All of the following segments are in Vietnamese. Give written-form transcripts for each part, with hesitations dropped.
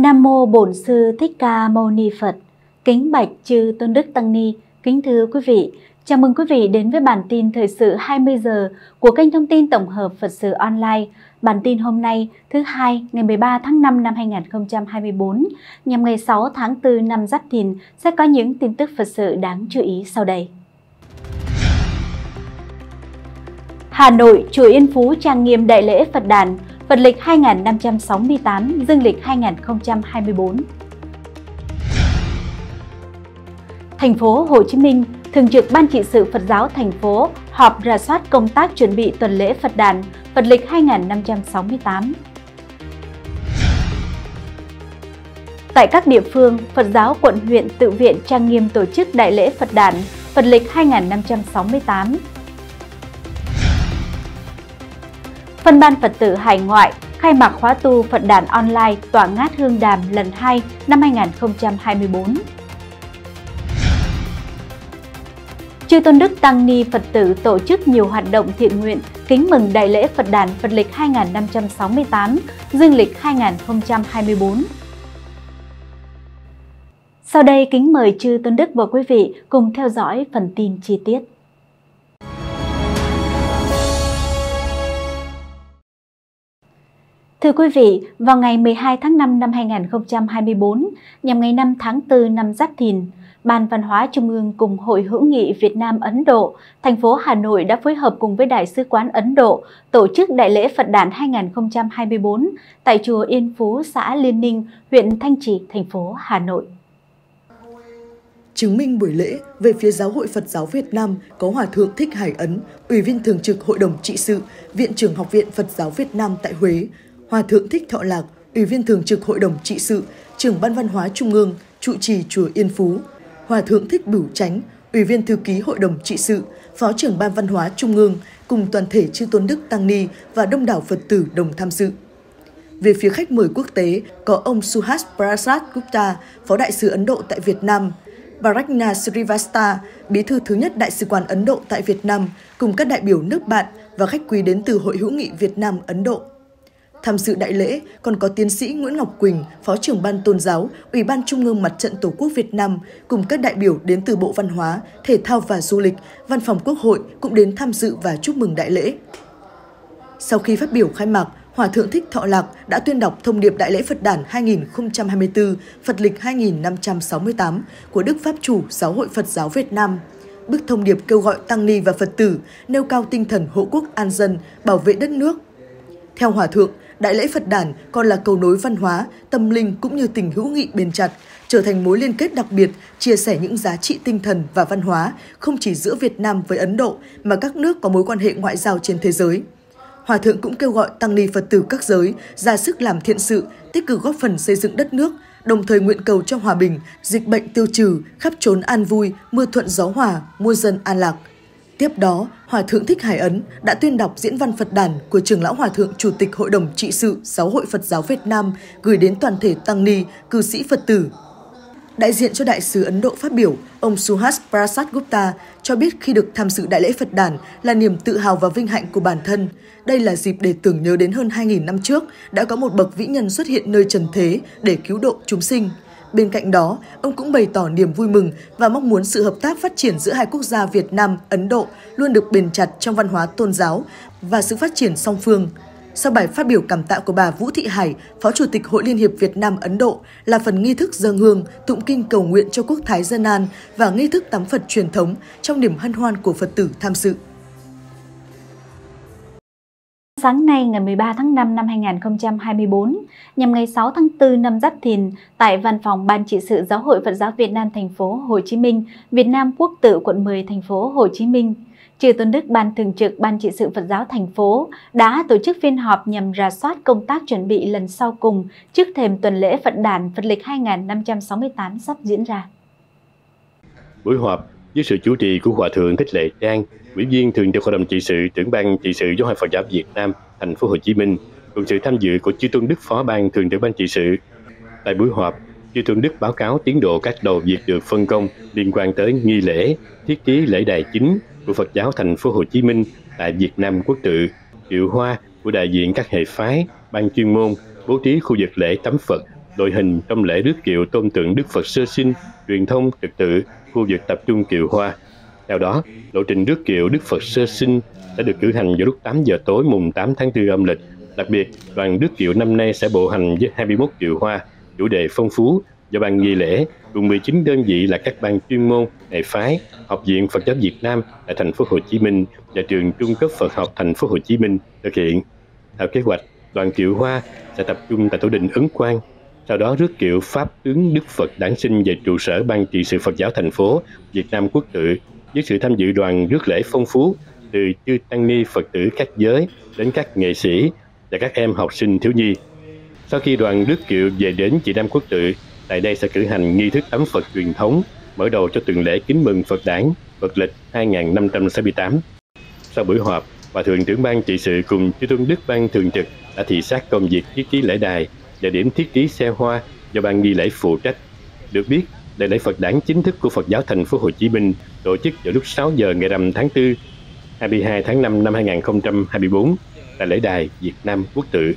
Nam mô Bổn Sư Thích Ca Mâu Ni Phật. Kính bạch chư Tôn Đức Tăng Ni. Kính thưa quý vị, chào mừng quý vị đến với bản tin thời sự 20 giờ của kênh thông tin tổng hợp Phật sự online. Bản tin hôm nay, thứ Hai, ngày 13 tháng 5 năm 2024, nhằm ngày 6 tháng 4 năm Giáp Thìn, sẽ có những tin tức Phật sự đáng chú ý sau đây. Hà Nội, chùa Yên Phú trang nghiêm đại lễ Phật đản, Phật lịch 2568, Dương lịch 2024. Thành phố Hồ Chí Minh, Thường trực Ban Trị sự Phật giáo thành phố họp rà soát công tác chuẩn bị tuần lễ Phật đản, Phật lịch 2568. Tại các địa phương, Phật giáo quận huyện tự viện trang nghiêm tổ chức đại lễ Phật đản, Phật lịch 2568. Phân ban Phật tử hải ngoại khai mạc khóa tu Phật đản online tọa ngát Hương Đàm lần 2 năm 2024. Chư Tôn Đức Tăng Ni Phật tử tổ chức nhiều hoạt động thiện nguyện kính mừng đại lễ Phật đản Phật lịch 2568, Dương lịch 2024. Sau đây kính mời chư Tôn Đức và quý vị cùng theo dõi phần tin chi tiết. Thưa quý vị, vào ngày 12 tháng 5 năm 2024, nhằm ngày 5 tháng 4 năm Giáp Thìn, Ban Văn hóa Trung ương cùng Hội hữu nghị Việt Nam Ấn Độ, thành phố Hà Nội đã phối hợp cùng với Đại sứ quán Ấn Độ tổ chức đại lễ Phật đản 2024 tại chùa Yên Phú, xã Liên Ninh, huyện Thanh Trì, thành phố Hà Nội. Chứng minh buổi lễ, về phía Giáo hội Phật giáo Việt Nam có Hòa thượng Thích Hải Ấn, Ủy viên Thường trực Hội đồng Trị sự, Viện trưởng Học viện Phật giáo Việt Nam tại Huế, Hòa thượng Thích Thọ Lạc, Ủy viên Thường trực Hội đồng Trị sự, Trưởng Ban Văn hóa Trung ương, trụ trì chùa Yên Phú, Hòa thượng Thích Bửu Chánh, Ủy viên Thư ký Hội đồng Trị sự, Phó trưởng Ban Văn hóa Trung ương cùng toàn thể chư Tôn Đức Tăng Ni và đông đảo Phật tử đồng tham dự. Về phía khách mời quốc tế có ông Suhas Prasad Gupta, Phó Đại sứ Ấn Độ tại Việt Nam, Prajna Srivastava, Bí thư thứ nhất Đại sứ quán Ấn Độ tại Việt Nam cùng các đại biểu nước bạn và khách quý đến từ Hội hữu nghị Việt Nam Ấn Độ. Tham dự đại lễ còn có tiến sĩ Nguyễn Ngọc Quỳnh, Phó trưởng Ban Tôn giáo, Ủy ban Trung ương Mặt trận Tổ quốc Việt Nam cùng các đại biểu đến từ Bộ Văn hóa, Thể thao và Du lịch, Văn phòng Quốc hội cũng đến tham dự và chúc mừng đại lễ. Sau khi phát biểu khai mạc, Hòa thượng Thích Thọ Lạc đã tuyên đọc thông điệp Đại lễ Phật đản 2024, Phật lịch 2568 của Đức Pháp Chủ Giáo hội Phật giáo Việt Nam. Bức thông điệp kêu gọi Tăng ni và Phật tử nêu cao tinh thần hộ quốc an dân, bảo vệ đất nước. Theo Hòa thượng, Đại lễ Phật đản còn là cầu nối văn hóa, tâm linh cũng như tình hữu nghị bền chặt, trở thành mối liên kết đặc biệt, chia sẻ những giá trị tinh thần và văn hóa không chỉ giữa Việt Nam với Ấn Độ mà các nước có mối quan hệ ngoại giao trên thế giới. Hòa thượng cũng kêu gọi Tăng ni Phật tử các giới ra sức làm thiện sự, tích cực góp phần xây dựng đất nước, đồng thời nguyện cầu cho hòa bình, dịch bệnh tiêu trừ, khắp trốn an vui, mưa thuận gió hòa, muôn dân an lạc. Tiếp đó, Hòa thượng Thích Hải Ấn đã tuyên đọc diễn văn Phật đản của Trưởng lão Hòa thượng Chủ tịch Hội đồng Trị sự Giáo hội Phật giáo Việt Nam gửi đến toàn thể tăng ni, cư sĩ Phật tử. Đại diện cho Đại sứ Ấn Độ phát biểu, ông Suhas Prasad Gupta cho biết khi được tham dự đại lễ Phật đản là niềm tự hào và vinh hạnh của bản thân. Đây là dịp để tưởng nhớ đến hơn 2.000 năm trước đã có một bậc vĩ nhân xuất hiện nơi trần thế để cứu độ chúng sinh. Bên cạnh đó, ông cũng bày tỏ niềm vui mừng và mong muốn sự hợp tác phát triển giữa hai quốc gia Việt Nam, Ấn Độ luôn được bền chặt trong văn hóa tôn giáo và sự phát triển song phương. Sau bài phát biểu cảm tạ của bà Vũ Thị Hải, Phó Chủ tịch Hội Liên hiệp Việt Nam Ấn Độ, là phần nghi thức dâng hương, tụng kinh cầu nguyện cho quốc thái dân an và nghi thức tắm Phật truyền thống trong niềm hân hoan của Phật tử tham dự. Sáng nay ngày 13 tháng 5 năm 2024, nhằm ngày 6 tháng 4 năm Giáp Thìn, tại Văn phòng Ban Trị sự Giáo hội Phật giáo Việt Nam thành phố Hồ Chí Minh, Việt Nam Quốc tự quận 10 thành phố Hồ Chí Minh, chư Tôn Đức Ban Thường trực Ban Trị sự Phật giáo thành phố đã tổ chức phiên họp nhằm rà soát công tác chuẩn bị lần sau cùng trước thềm tuần lễ Phật đản Phật lịch 2568 sắp diễn ra. Buổi họp với sự chủ trì của Hòa thượng Thích Lệ Trang, Ủy viên Thường trực Hội đồng Trị sự, Trưởng Ban Trị sự Giáo hội Phật giáo Việt Nam thành phố Hồ Chí Minh, cùng sự tham dự của chư Tôn Đức Phó Ban Thường trực Ban Trị sự. Tại buổi họp, chư Tôn Đức báo cáo tiến độ các đầu việc được phân công liên quan tới nghi lễ, thiết kế lễ đài chính của Phật giáo thành phố Hồ Chí Minh tại Việt Nam Quốc tự, hiệu hoa của đại diện các hệ phái, ban chuyên môn, bố trí khu vực lễ tắm Phật, đội hình trong lễ rước kiệu tôn tượng Đức Phật sơ sinh, truyền thông, trật tự, khu vực tập trung kiệu hoa. Theo đó, lộ trình rước kiệu Đức Phật sơ sinh sẽ được cử hành vào lúc 8 giờ tối mùng 8 tháng 4 âm lịch. Đặc biệt, đoàn rước kiệu năm nay sẽ bộ hành với 21 kiệu hoa, chủ đề phong phú do ban nghi lễ cùng 19 đơn vị là các ban chuyên môn, hệ phái, Học viện Phật giáo Việt Nam tại thành phố Hồ Chí Minh và trường Trung cấp Phật học thành phố Hồ Chí Minh thực hiện. Theo kế hoạch, đoàn kiệu hoa sẽ tập trung tại tổ đình Ấn Quang, sau đó rước kiệu Pháp tướng Đức Phật đản sinh về trụ sở Ban trị sự Phật giáo thành phố Việt Nam Quốc tự với sự tham dự đoàn rước lễ phong phú từ chư tăng ni Phật tử các giới đến các nghệ sĩ và các em học sinh thiếu nhi. Sau khi đoàn rước kiệu về đến Việt Nam Quốc tự, tại đây sẽ cử hành nghi thức tắm Phật truyền thống, mở đầu cho tuần lễ kính mừng Phật đản Phật lịch 2568. Sau buổi họp, Hòa thượng trưởng ban trị sự cùng chư tôn đức ban thường trực đã thị sát công việc thiết trí lễ đài và điểm thiết trí xe hoa do ban nghi lễ phụ trách. Được biết, đại lễ Phật đản chính thức của Phật giáo thành phố Hồ Chí Minh tổ chức vào lúc 6 giờ ngày 5 tháng 4, 22 tháng 5 năm 2024 tại lễ đài Việt Nam Quốc tự.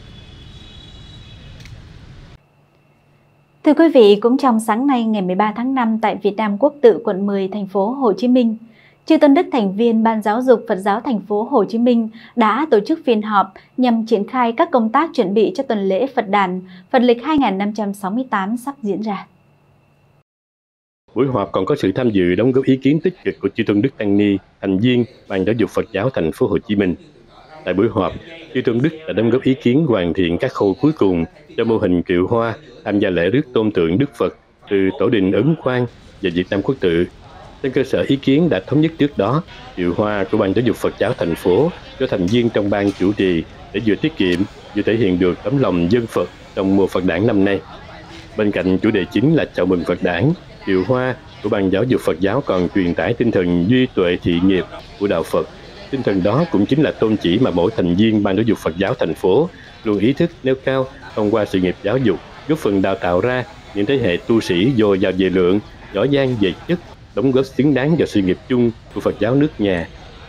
Thưa quý vị, cũng trong sáng nay ngày 13 tháng 5 tại Việt Nam Quốc tự quận 10 thành phố Hồ Chí Minh, chư tôn đức thành viên Ban Giáo dục Phật giáo thành phố Hồ Chí Minh đã tổ chức phiên họp nhằm triển khai các công tác chuẩn bị cho tuần lễ Phật đản Phật lịch 2568 sắp diễn ra. Buổi họp còn có sự tham dự đóng góp ý kiến tích cực của chư tôn đức tăng ni, thành viên Ban Giáo dục Phật giáo thành phố Hồ Chí Minh. Tại buổi họp, chư tôn đức đã đóng góp ý kiến hoàn thiện các khâu cuối cùng cho mô hình kiệu hoa tham gia lễ rước tôn tượng Đức Phật từ tổ đình Ấn Quang về Việt Nam Quốc tự. Trên cơ sở ý kiến đã thống nhất trước đó, kiệu hoa của Ban Giáo dục Phật giáo thành phố cho thành viên trong ban chủ trì để vừa tiết kiệm, vừa thể hiện được tấm lòng dân Phật trong mùa Phật đản năm nay. Bên cạnh chủ đề chính là chào mừng Phật đản, kiệu hoa của Ban Giáo dục Phật giáo còn truyền tải tinh thần duy tuệ thị nghiệp của đạo Phật. Tinh thần đó cũng chính là tôn chỉ mà mỗi thành viên Ban Giáo dục Phật giáo thành phố luôn ý thức nêu cao thông qua sự nghiệp giáo dục, góp phần đào tạo ra những thế hệ tu sĩ dồi dào về lượng, giỏi giang về chất, đóng góp xứng đáng vào sự nghiệp chung của Phật giáo nước nhà.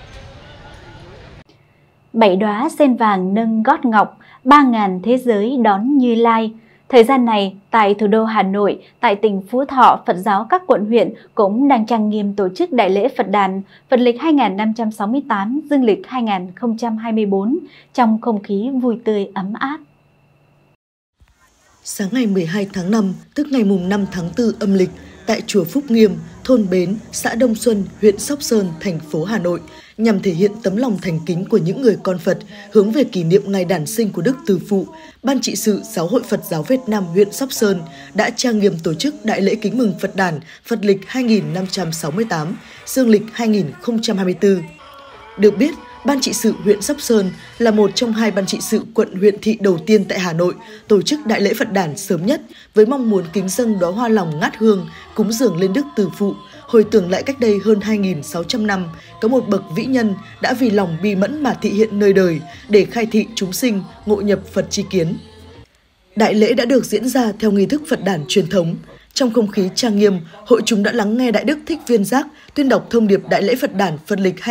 7 đóa sen vàng nâng gót ngọc, 3.000 thế giới đón Như Lai. Thời gian này, tại thủ đô Hà Nội, tại tỉnh Phú Thọ, Phật giáo các quận huyện cũng đang trang nghiêm tổ chức đại lễ Phật đản Phật lịch 2568, dương lịch 2024 trong không khí vui tươi ấm áp. Sáng ngày 12 tháng 5, tức ngày mùng 5 tháng 4 âm lịch, tại chùa Phúc Nghiêm, thôn Bến, xã Đông Xuân, huyện Sóc Sơn, thành phố Hà Nội, nhằm thể hiện tấm lòng thành kính của những người con Phật hướng về kỷ niệm ngày đản sinh của Đức Từ Phụ, Ban trị sự Giáo hội Phật giáo Việt Nam huyện Sóc Sơn đã trang nghiêm tổ chức đại lễ kính mừng Phật đản Phật lịch 2568, dương lịch 2024. Được biết, Ban trị sự huyện Sóc Sơn là một trong 2 ban trị sự quận huyện thị đầu tiên tại Hà Nội tổ chức đại lễ Phật đản sớm nhất với mong muốn kính dâng đóa hoa lòng ngát hương, cúng dường lên Đức Từ Phụ, hồi tưởng lại cách đây hơn 2.600 năm, có một bậc vĩ nhân đã vì lòng bi mẫn mà thị hiện nơi đời để khai thị chúng sinh, ngộ nhập Phật tri kiến. Đại lễ đã được diễn ra theo nghi thức Phật đản truyền thống. Trong không khí trang nghiêm, hội chúng đã lắng nghe Đại Đức Thích Viên Giác tuyên đọc thông điệp Đại lễ Phật đản Phật lịch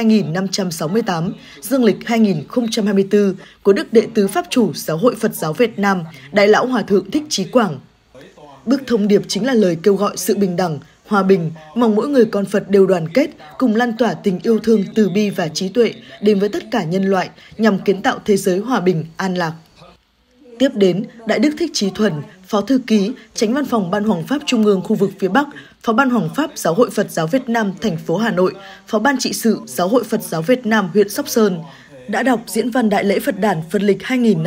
2568, dương lịch 2024 của Đức Đệ tứ Pháp chủ Giáo hội Phật giáo Việt Nam, Đại lão Hòa thượng Thích Chí Quảng. Bức thông điệp chính là lời kêu gọi sự bình đẳng, hòa bình, mong mỗi người con Phật đều đoàn kết, cùng lan tỏa tình yêu thương từ bi và trí tuệ đến với tất cả nhân loại nhằm kiến tạo thế giới hòa bình, an lạc. Tiếp đến, Đại Đức Thích Chí Thuần, Phó Thư ký, Chánh Văn phòng Ban Hoằng Pháp Trung ương khu vực phía Bắc, Phó Ban Hoằng Pháp Giáo hội Phật giáo Việt Nam thành phố Hà Nội, Phó Ban trị sự Giáo hội Phật giáo Việt Nam huyện Sóc Sơn đã đọc diễn văn đại lễ Phật đản Phật lịch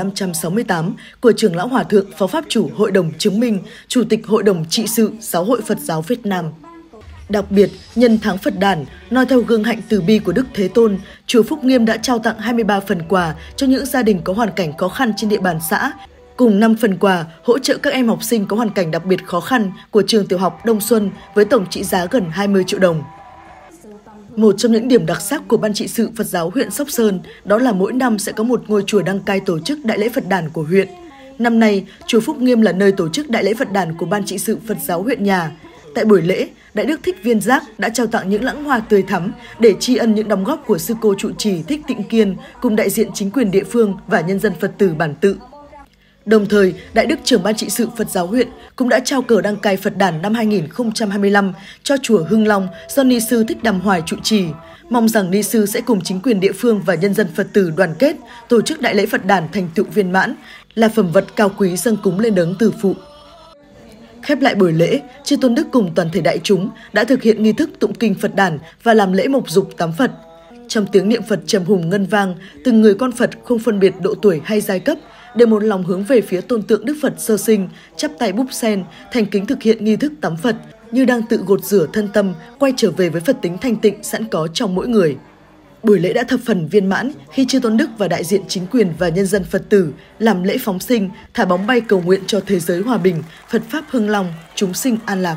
2568 của Trưởng lão Hòa thượng Phó Pháp chủ Hội đồng Chứng minh, Chủ tịch Hội đồng trị sự Giáo hội Phật giáo Việt Nam. Đặc biệt, nhân tháng Phật đản, noi theo gương hạnh từ bi của Đức Thế Tôn, chùa Phúc Nghiêm đã trao tặng 23 phần quà cho những gia đình có hoàn cảnh khó khăn trên địa bàn xã, cùng 5 phần quà hỗ trợ các em học sinh có hoàn cảnh đặc biệt khó khăn của trường tiểu học Đông Xuân với tổng trị giá gần 20 triệu đồng. Một trong những điểm đặc sắc của Ban trị sự Phật giáo huyện Sóc Sơn đó là mỗi năm sẽ có một ngôi chùa đăng cai tổ chức đại lễ Phật đản của huyện. Năm nay, chùa Phúc Nghiêm là nơi tổ chức đại lễ Phật đản của Ban trị sự Phật giáo huyện nhà. Tại buổi lễ, Đại Đức Thích Viên Giác đã trao tặng những lẵng hoa tươi thắm để tri ân những đóng góp của sư cô trụ trì Thích Tịnh Kiên cùng đại diện chính quyền địa phương và nhân dân Phật tử bản tự. Đồng thời, Đại đức trưởng ban trị sự Phật giáo huyện cũng đã trao cờ đăng cai Phật đản năm 2025 cho chùa Hưng Long do Ni sư Thích Đàm Hoài trụ trì. Mong rằng Ni sư sẽ cùng chính quyền địa phương và nhân dân Phật tử đoàn kết tổ chức đại lễ Phật đản thành tựu viên mãn, là phẩm vật cao quý dâng cúng lên đấng từ phụ. Khép lại buổi lễ, chư tôn đức cùng toàn thể đại chúng đã thực hiện nghi thức tụng kinh Phật đản và làm lễ mộc dục tắm Phật. Trong tiếng niệm Phật trầm hùng ngân vang, từng người con Phật không phân biệt độ tuổi hay giai cấp đều một lòng hướng về phía tôn tượng Đức Phật sơ sinh, chắp tay búp sen, thành kính thực hiện nghi thức tắm Phật, như đang tự gột rửa thân tâm, quay trở về với Phật tính thanh tịnh sẵn có trong mỗi người. Buổi lễ đã thập phần viên mãn khi chư tôn đức và đại diện chính quyền và nhân dân Phật tử làm lễ phóng sinh, thả bóng bay cầu nguyện cho thế giới hòa bình, Phật pháp hưng long, chúng sinh an lạc.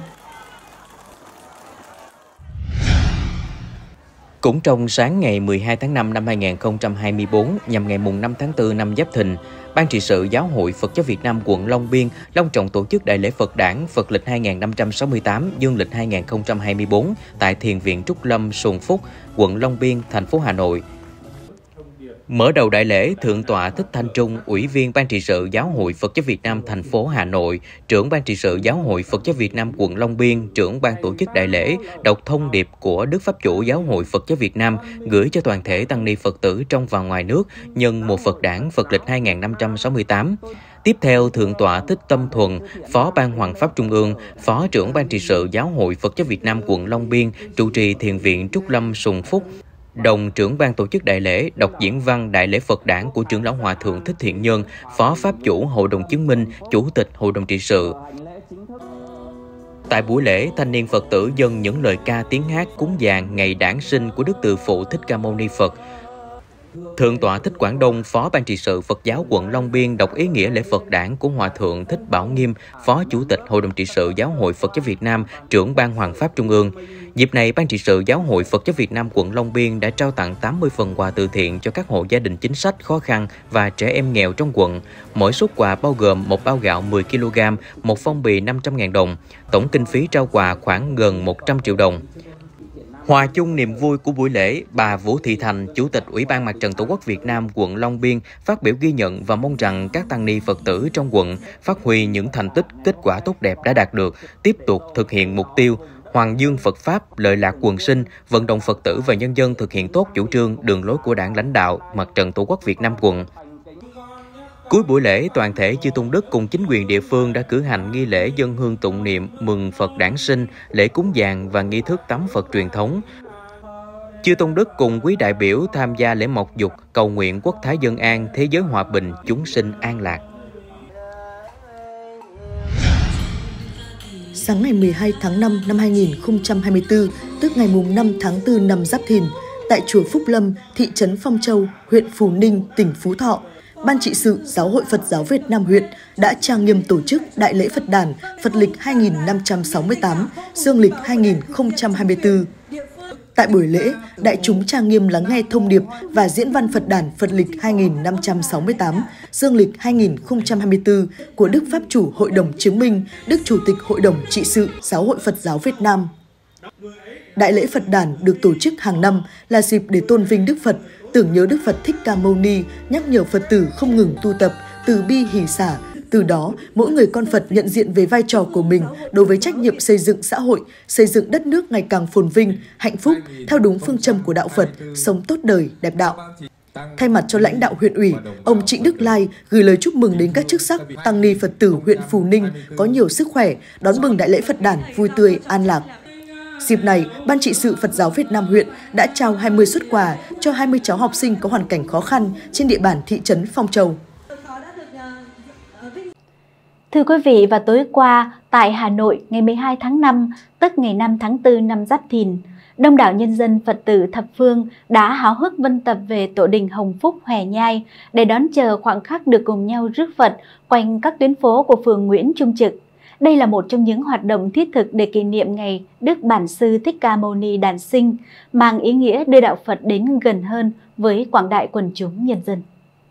Cũng trong sáng ngày 12 tháng 5 năm 2024, nhằm ngày mùng 5 tháng 4 năm Giáp Thìn, Ban trị sự Giáo hội Phật giáo Việt Nam quận Long Biên long trọng tổ chức đại lễ Phật đản Phật lịch 2568, dương lịch 2024 tại Thiền viện Trúc Lâm, Xuân Phúc, quận Long Biên, thành phố Hà Nội. Mở đầu đại lễ, Thượng tọa Thích Thanh Trung, Ủy viên Ban trị sự Giáo hội Phật giáo Việt Nam thành phố Hà Nội, trưởng Ban trị sự Giáo hội Phật giáo Việt Nam quận Long Biên, trưởng ban tổ chức đại lễ, đọc thông điệp của Đức Pháp chủ Giáo hội Phật giáo Việt Nam gửi cho toàn thể tăng ni Phật tử trong và ngoài nước nhân mùa Phật đản Phật lịch 2568. Tiếp theo, Thượng tọa Thích Tâm Thuần, Phó Ban Hoằng pháp Trung ương, Phó trưởng Ban trị sự Giáo hội Phật giáo Việt Nam quận Long Biên, trụ trì Thiền viện Trúc Lâm, Xuân Phúc, đồng trưởng ban tổ chức đại lễ đọc diễn văn đại lễ Phật đản của trưởng lão Hòa thượng Thích Thiện Nhân, Phó Pháp chủ Hội đồng chứng minh, Chủ tịch Hội đồng trị sự. Tại buổi lễ, thanh niên Phật tử dâng những lời ca tiếng hát cúng dường ngày đản sinh của Đức Từ Phụ Thích Ca Mâu Ni Phật. Thượng tọa Thích Quảng Đông, Phó Ban trị sự Phật giáo quận Long Biên đọc ý nghĩa lễ Phật đản của Hòa thượng Thích Bảo Nghiêm, Phó Chủ tịch Hội đồng trị sự Giáo hội Phật giáo Việt Nam, trưởng Ban Hoằng pháp Trung ương. Dịp này, Ban trị sự Giáo hội Phật giáo Việt Nam quận Long Biên đã trao tặng 80 phần quà từ thiện cho các hộ gia đình chính sách khó khăn và trẻ em nghèo trong quận. Mỗi suất quà bao gồm một bao gạo 10 kg, một phong bì 500.000 đồng. Tổng kinh phí trao quà khoảng gần 100 triệu đồng. Hòa chung niềm vui của buổi lễ, bà Vũ Thị Thành, Chủ tịch Ủy ban Mặt trận Tổ quốc Việt Nam quận Long Biên phát biểu ghi nhận và mong rằng các tăng ni Phật tử trong quận phát huy những thành tích, kết quả tốt đẹp đã đạt được, tiếp tục thực hiện mục tiêu Hoàng dương Phật Pháp, lợi lạc quần sinh, vận động Phật tử và nhân dân thực hiện tốt chủ trương, đường lối của Đảng lãnh đạo, Mặt trận Tổ quốc Việt Nam quận. Cuối buổi lễ, toàn thể chư tôn đức cùng chính quyền địa phương đã cử hành nghi lễ dân hương tụng niệm mừng Phật đản sinh, lễ cúng dường và nghi thức tắm Phật truyền thống. Chư tôn đức cùng quý đại biểu tham gia lễ mộc dục, cầu nguyện quốc thái dân an, thế giới hòa bình, chúng sinh an lạc. Sáng ngày 12 tháng 5 năm 2024, tức ngày mùng 5 tháng 4 năm Giáp Thìn, tại chùa Phúc Lâm, thị trấn Phong Châu, huyện Phú Ninh, tỉnh Phú Thọ, Ban trị sự Giáo hội Phật giáo Việt Nam huyện đã trang nghiêm tổ chức đại lễ Phật đản Phật lịch 2568, dương lịch 2024. Tại buổi lễ, đại chúng trang nghiêm lắng nghe thông điệp và diễn văn Phật đản Phật lịch 2568, dương lịch 2024 của Đức Pháp chủ Hội đồng chứng minh, Đức Chủ tịch Hội đồng trị sự Giáo hội Phật giáo Việt Nam. Đại lễ Phật đản được tổ chức hàng năm là dịp để tôn vinh Đức Phật, tưởng nhớ Đức Phật Thích Ca Mâu Ni, nhắc nhở Phật tử không ngừng tu tập, từ bi hỷ xả. Từ đó, mỗi người con Phật nhận diện về vai trò của mình đối với trách nhiệm xây dựng xã hội, xây dựng đất nước ngày càng phồn vinh, hạnh phúc, theo đúng phương châm của Đạo Phật, sống tốt đời, đẹp đạo. Thay mặt cho lãnh đạo huyện ủy, ông Trịnh Đức Lai gửi lời chúc mừng đến các chức sắc, tăng ni Phật tử huyện Phú Ninh có nhiều sức khỏe, đón mừng đại lễ Phật đản vui tươi, an lạc. Dịp này, Ban trị sự Phật giáo Việt Nam huyện đã trao 20 suất quà cho 20 cháu học sinh có hoàn cảnh khó khăn trên địa bàn thị trấn Phong Châu. Thưa quý vị, và tối qua tại Hà Nội ngày 12 tháng 5, tức ngày 5 tháng 4 năm Giáp Thìn, đông đảo nhân dân Phật tử thập phương đã háo hức vân tập về tổ đình Hồng Phúc, Hòe Nhai để đón chờ khoảnh khắc được cùng nhau rước Phật quanh các tuyến phố của phường Nguyễn Trung Trực. Đây là một trong những hoạt động thiết thực để kỷ niệm ngày Đức Bản Sư Thích Ca Mâu Ni đản sinh, mang ý nghĩa đưa đạo Phật đến gần hơn với quảng đại quần chúng nhân dân.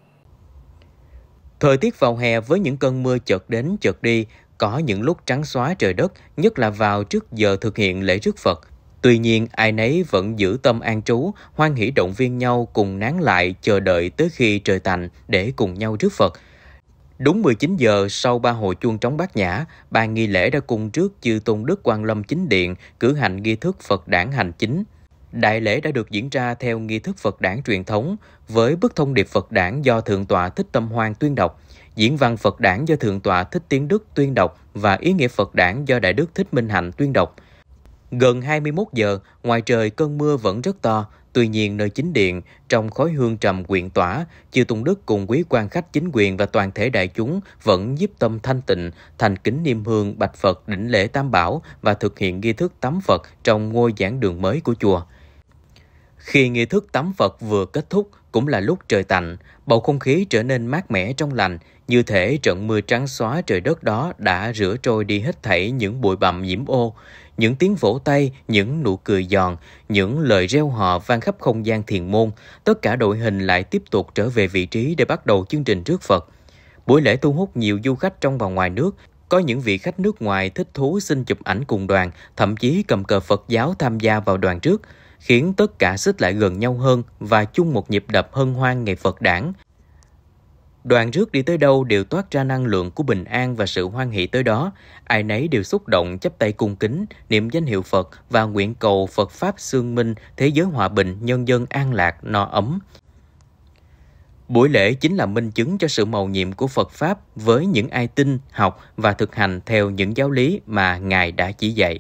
Thời tiết vào hè với những cơn mưa chợt đến chợt đi, có những lúc trắng xóa trời đất, nhất là vào trước giờ thực hiện lễ rước Phật. Tuy nhiên, ai nấy vẫn giữ tâm an trú, hoan hỷ động viên nhau cùng nán lại chờ đợi tới khi trời tạnh để cùng nhau rước Phật. Đúng 19 giờ sau 3 hồi chuông trống bát nhã, ban nghi lễ đã cung trước chư Tôn Đức Quan Lâm Chính Điện cử hành nghi thức Phật đản hành chính. Đại lễ đã được diễn ra theo nghi thức Phật đản truyền thống với bức thông điệp Phật đản do Thượng tọa Thích Tâm Hoan tuyên đọc, diễn văn Phật đản do Thượng tọa Thích Tiến Đức tuyên đọc và ý nghĩa Phật đản do Đại đức Thích Minh Hạnh tuyên đọc. Gần 21 giờ, ngoài trời cơn mưa vẫn rất to, tuy nhiên nơi chính điện, trong khói hương trầm quyện tỏa, chư Tôn Đức cùng quý quan khách chính quyền và toàn thể đại chúng vẫn nhiếp tâm thanh tịnh, thành kính niêm hương bạch Phật đảnh lễ Tam Bảo và thực hiện nghi thức tắm Phật trong ngôi giảng đường mới của chùa. Khi nghi thức tắm Phật vừa kết thúc cũng là lúc trời tạnh, bầu không khí trở nên mát mẻ trong lành, như thể trận mưa trắng xóa trời đất đó đã rửa trôi đi hết thảy những bụi bặm nhiễm ô. Những tiếng vỗ tay, những nụ cười giòn, những lời reo hò vang khắp không gian thiền môn, tất cả đội hình lại tiếp tục trở về vị trí để bắt đầu chương trình rước Phật. Buổi lễ thu hút nhiều du khách trong và ngoài nước. Có những vị khách nước ngoài thích thú xin chụp ảnh cùng đoàn, thậm chí cầm cờ Phật giáo tham gia vào đoàn rước, khiến tất cả xích lại gần nhau hơn và chung một nhịp đập hân hoan ngày Phật đản. Đoàn rước đi tới đâu đều toát ra năng lượng của bình an và sự hoan hỷ tới đó. Ai nấy đều xúc động chắp tay cung kính, niệm danh hiệu Phật và nguyện cầu Phật Pháp xương minh, thế giới hòa bình, nhân dân an lạc, no ấm. Buổi lễ chính là minh chứng cho sự mầu nhiệm của Phật Pháp với những ai tin, học và thực hành theo những giáo lý mà Ngài đã chỉ dạy.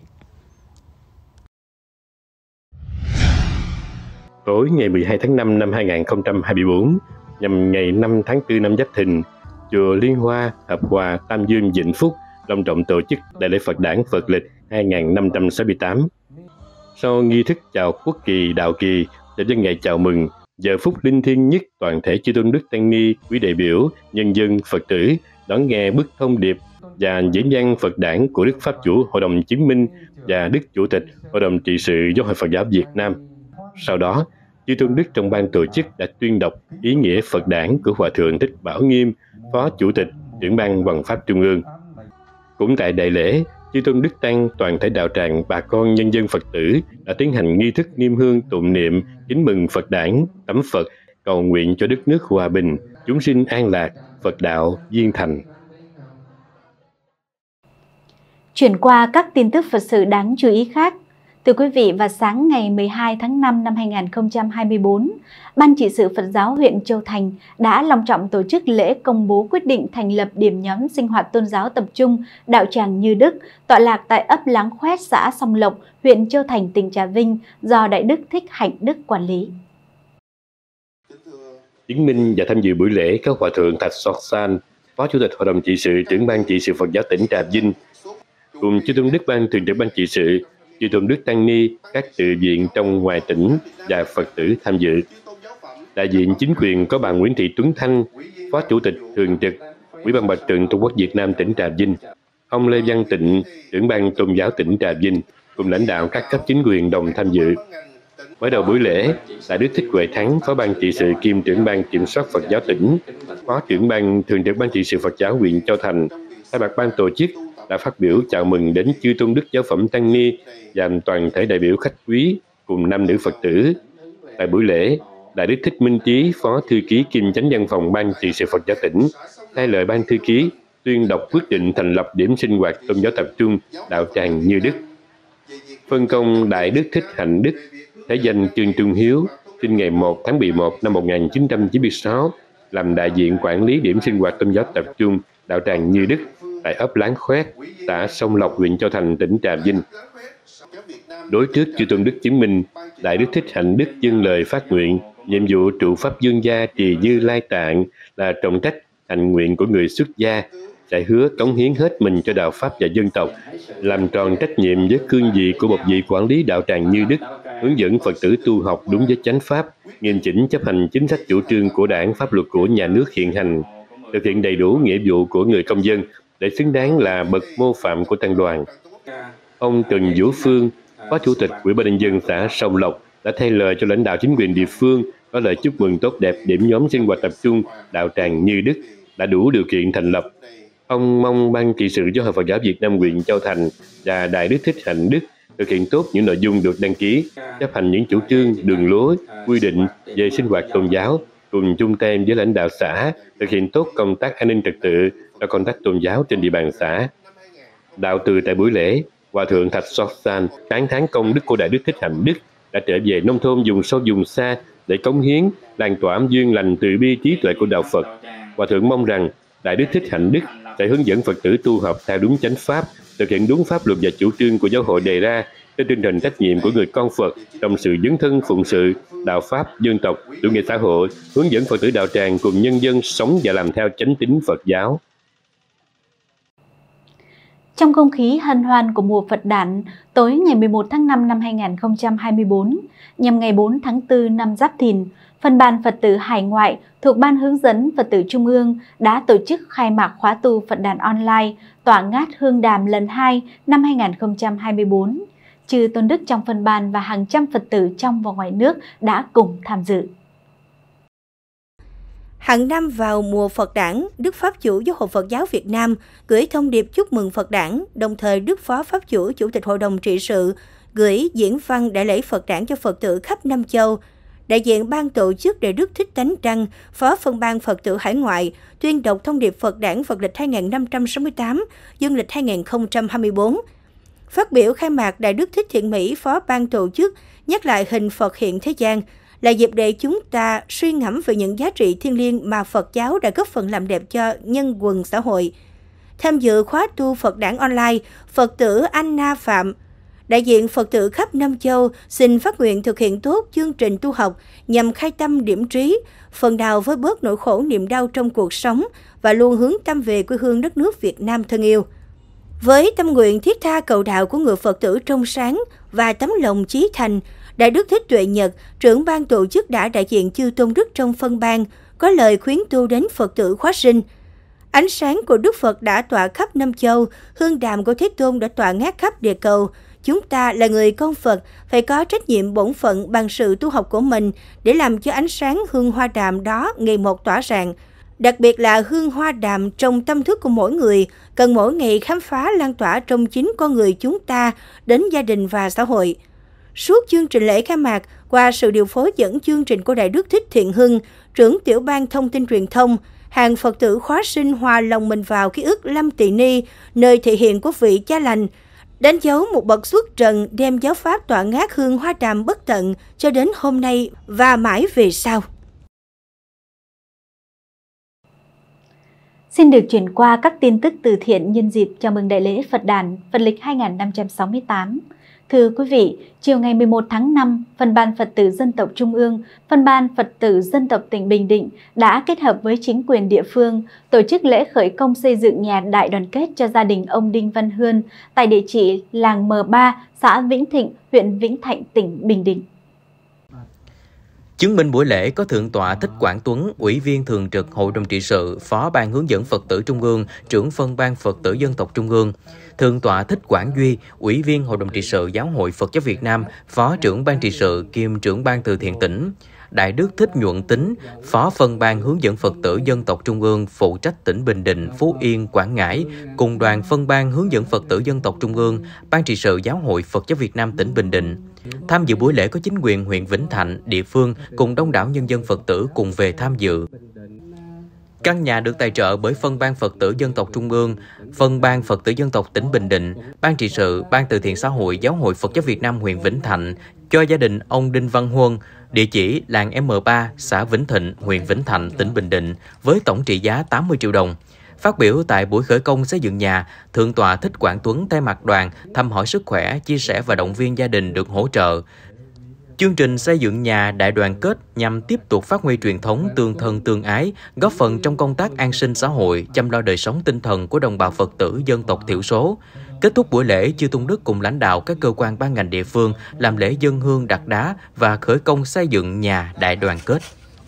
Tối ngày 12 tháng 5 năm 2024, nhằm ngày 5 tháng 4 năm Giáp Thìn, chùa Liên Hoa, Hợp Hòa, Tam Dương, Vĩnh Phúc long trọng tổ chức đại lễ Phật đản Phật lịch 2568. Sau nghi thức chào quốc kỳ, đạo kỳ và nhân ngày chào mừng, giờ phút linh thiêng nhất, toàn thể chư Tôn Đức Tăng Ni, quý đại biểu, nhân dân, Phật tử đón nghe bức thông điệp và diễn văn Phật đản của Đức Pháp Chủ Hội đồng Chứng minh và Đức Chủ tịch Hội đồng Trị sự Giáo hội Phật giáo Việt Nam. Sau đó, chư Tôn Đức trong ban tổ chức đã tuyên đọc ý nghĩa Phật đản của Hòa Thượng Thích Bảo Nghiêm, Phó Chủ tịch, Trưởng ban Hoằng Pháp Trung ương. Cũng tại đại lễ, chư Tôn Đức Tăng, toàn thể đạo tràng, bà con nhân dân Phật tử đã tiến hành nghi thức niêm hương tụng niệm, kính mừng Phật đản, tắm Phật, cầu nguyện cho đất nước hòa bình, chúng sinh an lạc, Phật đạo viên thành. Chuyển qua các tin tức Phật sự đáng chú ý khác. Thưa quý vị, vào sáng ngày 12 tháng 5 năm 2024, Ban Trị sự Phật giáo huyện Châu Thành đã long trọng tổ chức lễ công bố quyết định thành lập điểm nhóm sinh hoạt tôn giáo tập trung đạo tràng Như Đức, tọa lạc tại ấp Láng Khoét, xã Song Lộc, huyện Châu Thành, tỉnh Trà Vinh, do Đại đức Thích Hạnh Đức quản lý. Chứng minh và tham dự buổi lễ có Hòa Thượng Thạch Sọt San, Phó Chủ tịch Hội đồng Trị sự, Trưởng ban Trị sự Phật giáo tỉnh Trà Vinh, cùng chư Tôn Đức Ban Thường trực Ban Trị sự, chư Tôn Đức Tăng Ni, các tự viện trong ngoài tỉnh và Phật tử tham dự. Đại diện chính quyền có bà Nguyễn Thị Tuấn Thanh, Phó Chủ tịch Thường trực Ủy ban Mặt trận Tổ quốc Việt Nam tỉnh Trà Vinh, ông Lê Văn Tịnh, Trưởng ban Tôn giáo tỉnh Trà Vinh, cùng lãnh đạo các cấp chính quyền đồng tham dự. Mở đầu buổi lễ, Đại đức Thích Huệ Thắng, Phó ban trị sự kiêm Trưởng ban Kiểm soát Phật giáo tỉnh, Phó Trưởng ban Thường trực Ban Trị sự Phật giáo huyện Châu Thành, thay mặt ban tổ chức đã phát biểu chào mừng đến chư Tôn Đức giáo phẩm Tăng Ni và toàn thể đại biểu khách quý cùng nam nữ Phật tử. Tại buổi lễ, Đại đức Thích Minh Chí, Phó Thư ký kiêm Chánh văn phòng Ban Trị sự Phật giáo tỉnh, thay lời Ban Thư ký tuyên đọc quyết định thành lập điểm sinh hoạt tôn giáo tập trung đạo tràng Như Đức. Phân công Đại đức Thích Hạnh Đức, thế danh Trương Trung Hiếu, sinh ngày 1 tháng 11 năm 1996, làm đại diện quản lý điểm sinh hoạt tôn giáo tập trung đạo tràng Như Đức tại ấp Láng Khoét, xã Song Lộc, huyện Châu Thành, tỉnh Trà Vinh. Đối trước chư Tôn Đức chứng minh, Đại đức Thích Hạnh Đức dâng lời phát nguyện, nhiệm vụ trụ pháp dương gia trì dư lai tạng là trọng trách hành nguyện của người xuất gia, sẽ hứa cống hiến hết mình cho đạo pháp và dân tộc, làm tròn trách nhiệm với cương vị của một vị quản lý đạo tràng Như Đức, hướng dẫn Phật tử tu học đúng với chánh pháp, nghiêm chỉnh chấp hành chính sách chủ trương của Đảng, pháp luật của nhà nước hiện hành, thực hiện đầy đủ nghĩa vụ của người công dân để xứng đáng là bậc mô phạm của tăng đoàn. Ông Trần Vũ Phương, Phó Chủ tịch Ủy ban nhân dân xã Song Lộc đã thay lời cho lãnh đạo chính quyền địa phương có lời chúc mừng tốt đẹp điểm nhóm sinh hoạt tập trung đạo tràng Như Đức đã đủ điều kiện thành lập. Ông mong Ban Trị sự Giáo hội Phật giáo Việt Nam huyện Châu Thành và Đại đức Thích Hạnh Đức thực hiện tốt những nội dung được đăng ký, chấp hành những chủ trương, đường lối, quy định về sinh hoạt tôn giáo, cùng chung tay với lãnh đạo xã thực hiện tốt công tác an ninh trật tự và công tác tôn giáo trên địa bàn xã. Đạo từ tại buổi lễ, Hòa thượng Thạch Sóc San tán thán công đức của Đại Đức Thích Hạnh Đức đã trở về nông thôn vùng sâu vùng xa để cống hiến, lan tỏa âm dương lành từ bi trí tuệ của đạo Phật. Hòa thượng mong rằng Đại Đức Thích Hạnh Đức sẽ hướng dẫn Phật tử tu học theo đúng chánh pháp, thực hiện đúng pháp luật và chủ trương của giáo hội đề ra trên tinh thần trách nhiệm của người con Phật trong sự dấn thân phụng sự đạo pháp, dân tộc, chủ nghĩa xã hội, hướng dẫn Phật tử đạo tràng cùng nhân dân sống và làm theo chánh tín Phật giáo. Trong không khí hân hoan của mùa Phật đản, tối ngày 11 tháng 5 năm 2024, nhằm ngày 4 tháng 4 năm Giáp Thìn, Phân ban Phật tử Hải Ngoại thuộc Ban Hướng dẫn Phật tử Trung ương đã tổ chức khai mạc khóa tu Phật đản online tọa ngát Hương Đàm lần 2 năm 2024. Chư tôn đức trong phân ban và hàng trăm Phật tử trong và ngoài nước đã cùng tham dự. Hàng năm vào mùa Phật đản, Đức Pháp Chủ Giáo hội Phật giáo Việt Nam gửi thông điệp chúc mừng Phật đản, đồng thời Đức Phó Pháp Chủ Chủ tịch Hội đồng trị sự gửi diễn văn đại lễ Phật đản cho Phật tử khắp Nam Châu. Đại diện ban tổ chức Đại Đức Thích Tánh Trăng, Phó phân ban Phật tử Hải Ngoại, tuyên đọc thông điệp Phật đản Phật lịch 2568, dương lịch 2024. Phát biểu khai mạc, Đại Đức Thích Thiện Mỹ, Phó ban tổ chức, nhắc lại hình Phật hiện thế gian, là dịp để chúng ta suy ngẫm về những giá trị thiêng liêng mà Phật giáo đã góp phần làm đẹp cho nhân quần xã hội. Tham dự khóa tu Phật đản online, Phật tử Anna Phạm, đại diện Phật tử khắp Nam Châu xin phát nguyện thực hiện tốt chương trình tu học nhằm khai tâm điểm trí, phần nào với bớt nỗi khổ niềm đau trong cuộc sống và luôn hướng tâm về quê hương đất nước Việt Nam thân yêu. Với tâm nguyện thiết tha cầu đạo của người Phật tử trong sáng và tấm lòng chí thành, Đại Đức Thích Tuệ Nhật, trưởng ban tổ chức đã đại diện chư tôn đức trong phân ban, có lời khuyến tu đến Phật tử khóa sinh. Ánh sáng của Đức Phật đã tỏa khắp Nam Châu, hương đàm của Thế Tôn đã tỏa ngát khắp địa cầu. Chúng ta là người con Phật, phải có trách nhiệm bổn phận bằng sự tu học của mình để làm cho ánh sáng hương hoa đàm đó ngày một tỏa rạng. Đặc biệt là hương hoa đàm trong tâm thức của mỗi người, cần mỗi ngày khám phá lan tỏa trong chính con người chúng ta đến gia đình và xã hội. Suốt chương trình lễ khai mạc, qua sự điều phối dẫn chương trình của Đại Đức Thích Thiện Hưng, trưởng tiểu ban thông tin truyền thông, hàng Phật tử khóa sinh hòa lòng mình vào ký ức Lâm Tỳ Ni, nơi thể hiện của vị cha lành, đánh dấu một bậc xuất trần đem giáo pháp tọa ngát hương hoa đàm bất tận cho đến hôm nay và mãi về sau. Xin được chuyển qua các tin tức từ thiện nhân dịp chào mừng đại lễ Phật đản Phật lịch 2568. Thưa quý vị, chiều ngày 11 tháng 5, Phân ban Phật tử Dân tộc Trung ương, Phân ban Phật tử Dân tộc tỉnh Bình Định đã kết hợp với chính quyền địa phương tổ chức lễ khởi công xây dựng nhà đại đoàn kết cho gia đình ông Đinh Văn Hươn tại địa chỉ làng M3, xã Vĩnh Thịnh, huyện Vĩnh Thạnh, tỉnh Bình Định. Chứng minh buổi lễ có Thượng tọa Thích Quảng Tuấn, Ủy viên Thường trực Hội đồng trị sự, Phó ban hướng dẫn Phật tử Trung ương, trưởng phân ban Phật tử Dân tộc Trung ương. Thượng tọa Thích Quảng Duy, Ủy viên Hội đồng trị sự Giáo hội Phật giáo Việt Nam, Phó trưởng ban trị sự kiêm trưởng ban từ thiện tỉnh. Đại Đức Thích Nhuận Tính, Phó phân ban hướng dẫn Phật tử Dân tộc Trung ương, phụ trách tỉnh Bình Định, Phú Yên, Quảng Ngãi, cùng đoàn phân ban hướng dẫn Phật tử Dân tộc Trung ương, Ban trị sự Giáo hội Phật giáo Việt Nam tỉnh Bình Định. Tham dự buổi lễ có chính quyền huyện Vĩnh Thạnh, địa phương cùng đông đảo nhân dân Phật tử cùng về tham dự. Căn nhà được tài trợ bởi Phân ban Phật tử Dân tộc Trung ương, Phân ban Phật tử Dân tộc tỉnh Bình Định, Ban trị sự, Ban từ thiện xã hội Giáo hội Phật giáo Việt Nam huyện Vĩnh Thạnh cho gia đình ông Đinh Văn Huân, địa chỉ làng M3, xã Vĩnh Thịnh, huyện Vĩnh Thạnh, tỉnh Bình Định, với tổng trị giá 80 triệu đồng. Phát biểu tại buổi khởi công xây dựng nhà, Thượng tọa Thích Quảng Tuấn thay mặt đoàn thăm hỏi sức khỏe, chia sẻ và động viên gia đình được hỗ trợ. Chương trình xây dựng nhà đại đoàn kết nhằm tiếp tục phát huy truyền thống tương thân tương ái, góp phần trong công tác an sinh xã hội, chăm lo đời sống tinh thần của đồng bào Phật tử dân tộc thiểu số. Kết thúc buổi lễ, chư tôn đức cùng lãnh đạo các cơ quan ban ngành địa phương làm lễ dâng hương đặt đá và khởi công xây dựng nhà đại đoàn kết.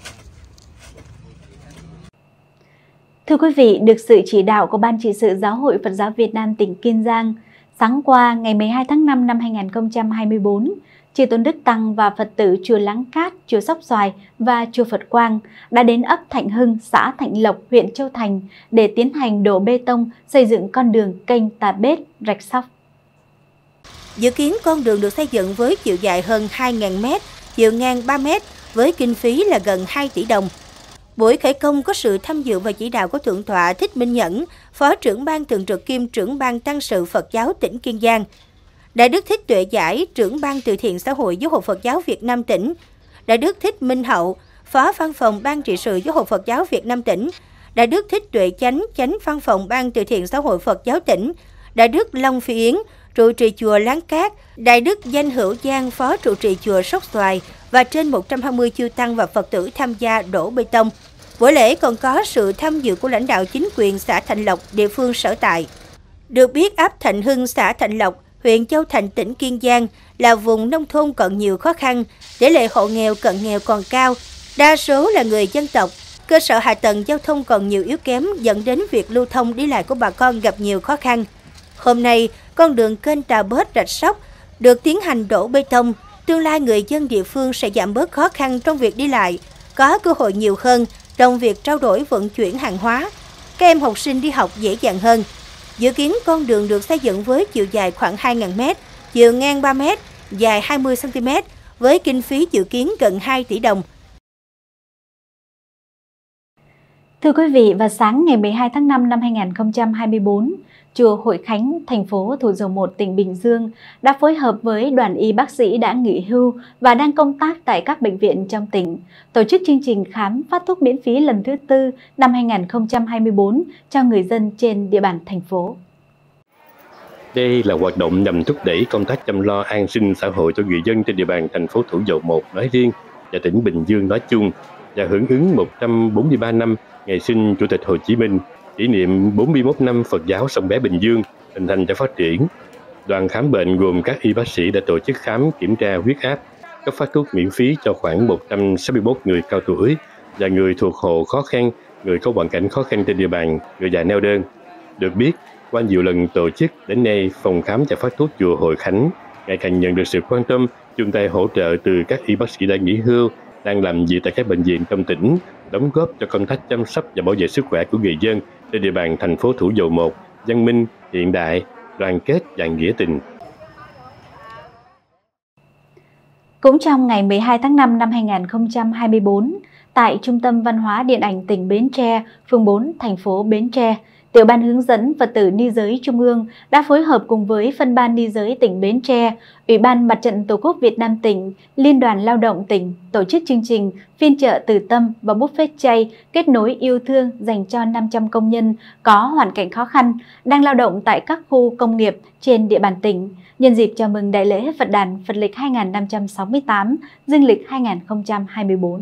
Thưa quý vị, được sự chỉ đạo của Ban trị sự Giáo hội Phật giáo Việt Nam tỉnh Kiên Giang, sáng qua ngày 12 tháng 5 năm 2024, chư tôn đức tăng và Phật tử chùa Láng Cát, chùa Sóc Xoài và chùa Phật Quang đã đến ấp Thạnh Hưng, xã Thạnh Lộc, huyện Châu Thành để tiến hành đổ bê tông xây dựng con đường kênh Tà Bết, Rạch Sóc. Dự kiến con đường được xây dựng với chiều dài hơn 2.000 m, chiều ngang 3 m với kinh phí là gần 2 tỷ đồng. Buổi khởi công có sự tham dự và chỉ đạo của Thượng tọa Thích Minh Nhẫn, Phó trưởng ban thường trực kiêm trưởng ban tăng sự Phật giáo tỉnh Kiên Giang. Đại đức Thích Tuệ Giải, trưởng ban từ thiện xã hội Giáo hội Phật giáo Việt Nam tỉnh. Đại đức Thích Minh Hậu, Phó văn phòng ban trị sự Giáo hội Phật giáo Việt Nam tỉnh. Đại đức Thích Tuệ Chánh, chánh văn phòng ban từ thiện xã hội Phật giáo tỉnh. Đại đức Long Phi Yến, trụ trì chùa Láng Cát. Đại đức Danh Hữu Giang, phó trụ trì chùa Sóc Xoài và trên 120 chư tăng và Phật tử tham gia đổ bê tông. Buổi lễ còn có sự tham dự của lãnh đạo chính quyền xã Thạnh Lộc, địa phương sở tại. Được biết, ấp Thạnh Hưng, xã Thạnh Lộc, huyện Châu Thành, tỉnh Kiên Giang là vùng nông thôn còn nhiều khó khăn, tỷ lệ hộ nghèo cận nghèo còn cao, đa số là người dân tộc. Cơ sở hạ tầng giao thông còn nhiều yếu kém dẫn đến việc lưu thông đi lại của bà con gặp nhiều khó khăn. Hôm nay, con đường kênh Tà Bớt Rạch Sóc được tiến hành đổ bê tông, tương lai người dân địa phương sẽ giảm bớt khó khăn trong việc đi lại, có cơ hội nhiều hơn trong việc trao đổi vận chuyển hàng hóa. Các em học sinh đi học dễ dàng hơn. Dự kiến con đường được xây dựng với chiều dài khoảng 2.000 m, chiều ngang 3 m, dài 20 cm, với kinh phí dự kiến gần 2 tỷ đồng. Thưa quý vị, vào sáng ngày 12 tháng 5 năm 2024, Chùa Hội Khánh, thành phố Thủ Dầu Một, tỉnh Bình Dương đã phối hợp với đoàn y bác sĩ đã nghỉ hưu và đang công tác tại các bệnh viện trong tỉnh, tổ chức chương trình khám phát thuốc miễn phí lần thứ 4 năm 2024 cho người dân trên địa bàn thành phố. Đây là hoạt động nhằm thúc đẩy công tác chăm lo an sinh xã hội cho người dân trên địa bàn thành phố Thủ Dầu Một nói riêng và tỉnh Bình Dương nói chung, và hưởng ứng 143 năm ngày sinh Chủ tịch Hồ Chí Minh, kỷ niệm 41 năm Phật giáo Sông Bé Bình Dương hình thành và phát triển. Đoàn khám bệnh gồm các y bác sĩ đã tổ chức khám kiểm tra huyết áp, cấp phát thuốc miễn phí cho khoảng 161 người cao tuổi và người thuộc hộ khó khăn, người có hoàn cảnh khó khăn trên địa bàn, người già neo đơn. Được biết, qua nhiều lần tổ chức, đến nay phòng khám và phát thuốc chùa Hội Khánh ngày càng nhận được sự quan tâm, chung tay hỗ trợ từ các y bác sĩ đã nghỉ hưu, đang làm việc tại các bệnh viện trong tỉnh, đóng góp cho công tác chăm sóc và bảo vệ sức khỏe của người dân trên địa bàn thành phố Thủ Dầu Một, văn minh, hiện đại, đoàn kết và nghĩa tình. Cũng trong ngày 12 tháng 5 năm 2024, tại Trung tâm Văn hóa Điện ảnh tỉnh Bến Tre, phường 4, thành phố Bến Tre, Tiểu ban hướng dẫn Phật tử ni giới Trung ương đã phối hợp cùng với Phân ban ni giới tỉnh Bến Tre, Ủy ban Mặt trận Tổ quốc Việt Nam tỉnh, Liên đoàn Lao động tỉnh tổ chức chương trình phiên chợ từ tâm và buffet chay kết nối yêu thương dành cho 500 công nhân có hoàn cảnh khó khăn đang lao động tại các khu công nghiệp trên địa bàn tỉnh, nhân dịp chào mừng Đại lễ Phật đản Phật lịch 2568, Dương lịch 2024.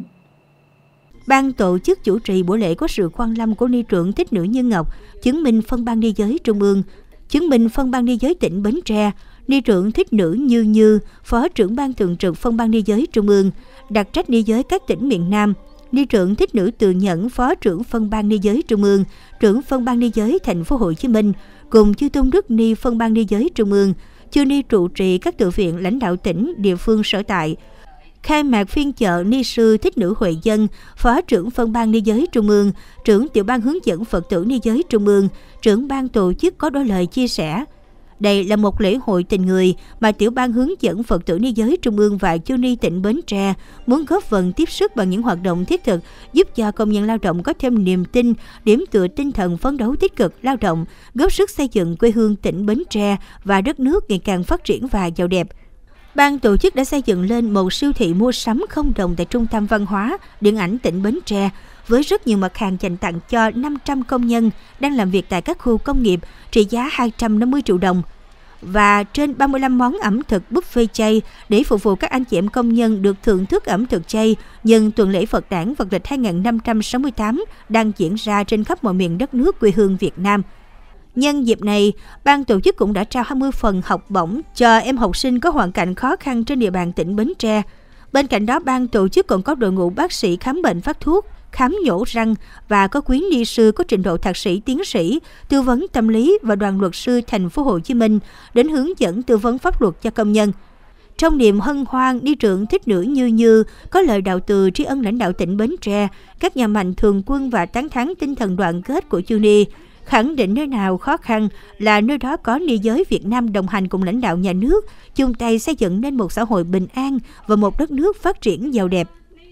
Ban tổ chức chủ trì buổi lễ có sự quan lâm của Ni trưởng Thích Nữ Như Ngọc, chứng minh Phân ban ni giới Trung ương, chứng minh Phân ban ni giới tỉnh Bến Tre, Ni trưởng Thích Nữ Như, Phó trưởng ban thường trực Phân ban ni giới Trung ương, đặc trách ni giới các tỉnh miền Nam, Ni trưởng Thích Nữ Từ Nhẫn, Phó trưởng Phân ban ni giới Trung ương, trưởng Phân ban ni giới thành phố Hồ Chí Minh, cùng chư tôn đức ni Phân ban ni giới Trung ương, chư ni trụ trì các tự viện lãnh đạo tỉnh, địa phương sở tại. Khai mạc phiên chợ Ni sư Thích Nữ Huệ Dân, Phó trưởng Phân ban ni giới Trung ương, trưởng Tiểu ban hướng dẫn Phật tử ni giới Trung ương, trưởng ban tổ chức có đôi lời chia sẻ. Đây là một lễ hội tình người mà Tiểu ban hướng dẫn Phật tử ni giới Trung ương và chư ni tỉnh Bến Tre muốn góp phần tiếp sức bằng những hoạt động thiết thực, giúp cho công nhân lao động có thêm niềm tin, điểm tựa tinh thần phấn đấu tích cực lao động, góp sức xây dựng quê hương tỉnh Bến Tre và đất nước ngày càng phát triển và giàu đẹp. Ban tổ chức đã xây dựng lên một siêu thị mua sắm không đồng tại Trung tâm Văn hóa Điện ảnh tỉnh Bến Tre với rất nhiều mặt hàng dành tặng cho 500 công nhân đang làm việc tại các khu công nghiệp trị giá 250 triệu đồng và trên 35 món ẩm thực buffet chay để phục vụ các anh chị em công nhân được thưởng thức ẩm thực chay nhân tuần lễ Phật đản Phật lịch 2568 đang diễn ra trên khắp mọi miền đất nước quê hương Việt Nam. Nhân dịp này, ban tổ chức cũng đã trao 20 phần học bổng cho em học sinh có hoàn cảnh khó khăn trên địa bàn tỉnh Bến Tre. Bên cạnh đó, ban tổ chức còn có đội ngũ bác sĩ khám bệnh phát thuốc, khám nhổ răng và có quyến ni sư có trình độ thạc sĩ, tiến sĩ, tư vấn tâm lý và đoàn luật sư thành phố Hồ Chí Minh đến hướng dẫn tư vấn pháp luật cho công nhân. Trong niềm hân hoan, Ni trưởng Thích Nữ Như có lời đạo từ tri ân lãnh đạo tỉnh Bến Tre, các nhà mạnh thường quân và tán thán tinh thần đoàn kết của chư ni, khẳng định nơi nào khó khăn là nơi đó có ni giới Việt Nam đồng hành cùng lãnh đạo nhà nước, chung tay xây dựng nên một xã hội bình an và một đất nước phát triển giàu đẹp.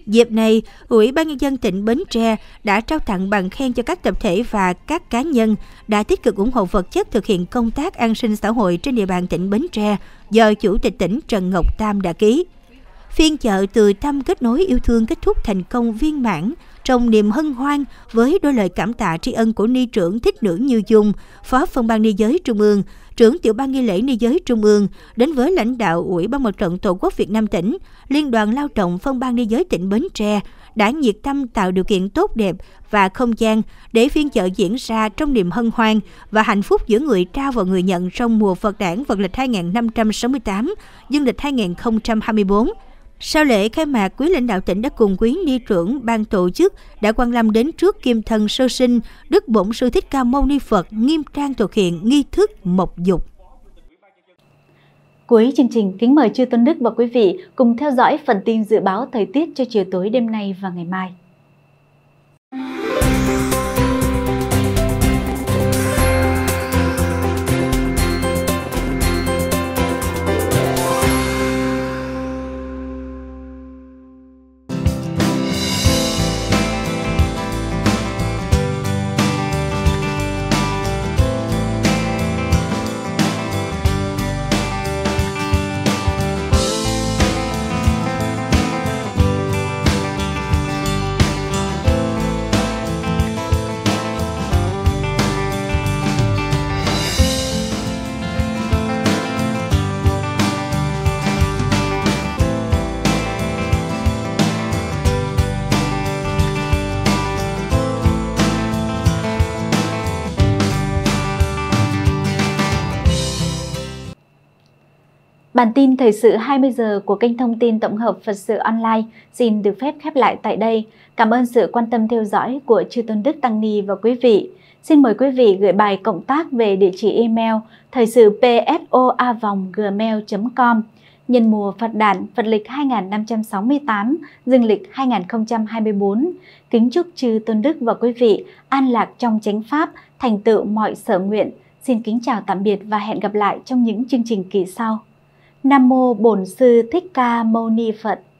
Dịp này, Ủy ban Nhân dân tỉnh Bến Tre đã trao tặng bằng khen cho các tập thể và các cá nhân đã tích cực ủng hộ vật chất thực hiện công tác an sinh xã hội trên địa bàn tỉnh Bến Tre do Chủ tịch tỉnh Trần Ngọc Tam đã ký. Phiên chợ Từ Tâm kết nối yêu thương kết thúc thành công viên mãn trong niềm hân hoan với đôi lời cảm tạ tri ân của Ni trưởng Thích Nữ Như Dung, Phó Phân ban Ni giới Trung ương, trưởng Tiểu ban Nghi lễ Ni giới Trung ương đến với lãnh đạo Ủy ban Mặt trận Tổ quốc Việt Nam tỉnh, Liên đoàn Lao động Phân ban Ni giới tỉnh Bến Tre đã nhiệt tâm tạo điều kiện tốt đẹp và không gian để phiên chợ diễn ra trong niềm hân hoan và hạnh phúc giữa người trao và người nhận trong mùa Phật đản Phật lịch 2568, dương lịch 2024. Sau lễ khai mạc, quý lãnh đạo tỉnh đã cùng quý ni trưởng ban tổ chức đã quang lâm đến trước kim thân sơ sinh Đức Bổn Sư Thích Ca Mâu Ni Phật nghiêm trang thực hiện nghi thức mộc dục. Cuối chương trình, kính mời chư tôn đức và quý vị cùng theo dõi phần tin dự báo thời tiết cho chiều tối đêm nay và ngày mai. Bản tin thời sự 20 giờ của kênh thông tin tổng hợp Phật sự online xin được phép khép lại tại đây. Cảm ơn sự quan tâm theo dõi của chư tôn đức tăng ni và quý vị. Xin mời quý vị gửi bài cộng tác về địa chỉ email thời sự pso@gmail.com. Nhân mùa Phật đản Phật lịch 2568, dương lịch 2024. Kính chúc chư tôn đức và quý vị an lạc trong chánh pháp, thành tựu mọi sở nguyện. Xin kính chào tạm biệt và hẹn gặp lại trong những chương trình kỳ sau. Nam mô Bổn Sư Thích Ca Mâu Ni Phật.